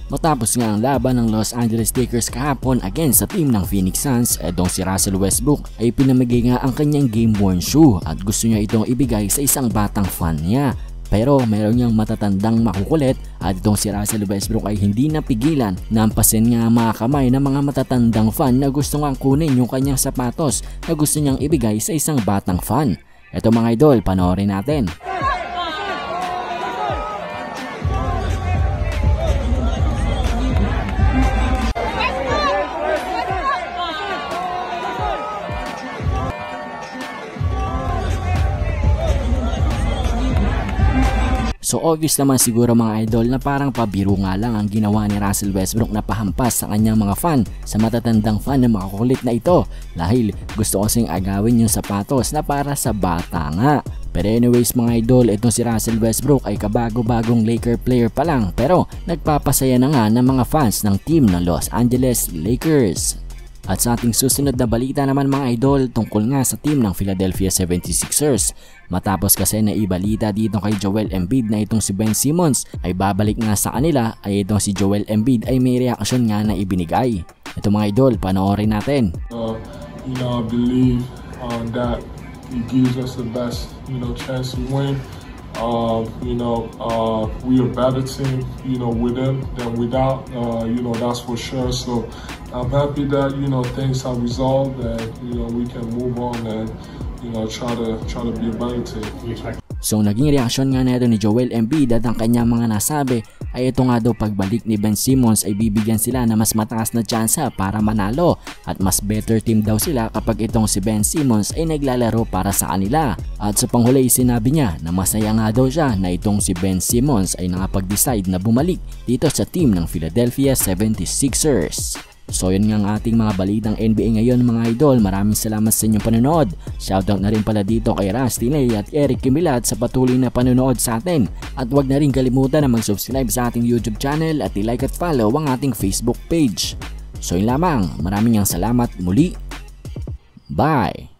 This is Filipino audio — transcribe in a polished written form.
Matapos nga ang laban ng Los Angeles Lakers kahapon against sa team ng Phoenix Suns, etong si Russell Westbrook ay pinamigay nga ang kanyang game-worn shoe at gusto niya itong ibigay sa isang batang fan niya. Pero meron niyang matatandang makukulit at itong si Russell Westbrook ay hindi napigilan na ampasin nga ang mga kamay ng mga matatandang fan na gusto nga kunin yung kanyang sapatos na gusto niyang ibigay sa isang batang fan. Eto mga idol, panoorin natin. So obvious naman siguro mga idol na parang pabiro nga lang ang ginawa ni Russell Westbrook na pahampas sa kanyang mga fan, sa matatandang fan na makakulit na ito, dahil gusto kasing agawin yung sapatos na para sa bata nga. Pero anyways mga idol, itong si Russell Westbrook ay kabago-bagong Laker player pa lang, pero nagpapasaya na nga ng mga fans ng team ng Los Angeles Lakers. At sa ating susunod na balita naman mga idol, tungkol nga sa team ng Philadelphia 76ers. Matapos kasi na ibalita dito kay Joel Embiid na itong si Ben Simmons ay babalik nga sa kanila, ay itong si Joel Embiid ay may reaksyon nga na ibinigay. Ito mga idol, panoorin natin. I believe that he gives us the best chance to win. We a better team, with him than without, that's for sure. So I'm happy that, things have resolved and, we can move on and, try to be a better team. So naging reaksyon nga na ito ni Joel Embiid at ang kanyang mga nasabi ay ito nga daw pagbalik ni Ben Simmons ay bibigyan sila na mas mataas na tsansa para manalo at mas better team daw sila kapag itong si Ben Simmons ay naglalaro para sa kanila. At sa panghuli sinabi niya na masaya nga daw siya na itong si Ben Simmons ay nakapag-decide na bumalik dito sa team ng Philadelphia 76ers. So yun nga ang ating mga balitang NBA ngayon mga idol. Maraming salamat sa inyong panonood. Shoutout na rin pala dito kay Rusty Lay at Eric Kimilat sa patuloy na panonood sa atin. At huwag na rin kalimutan na mag-subscribe sa ating YouTube channel at i-like at follow ang ating Facebook page. So yun lamang. Maraming salamat muli. Bye!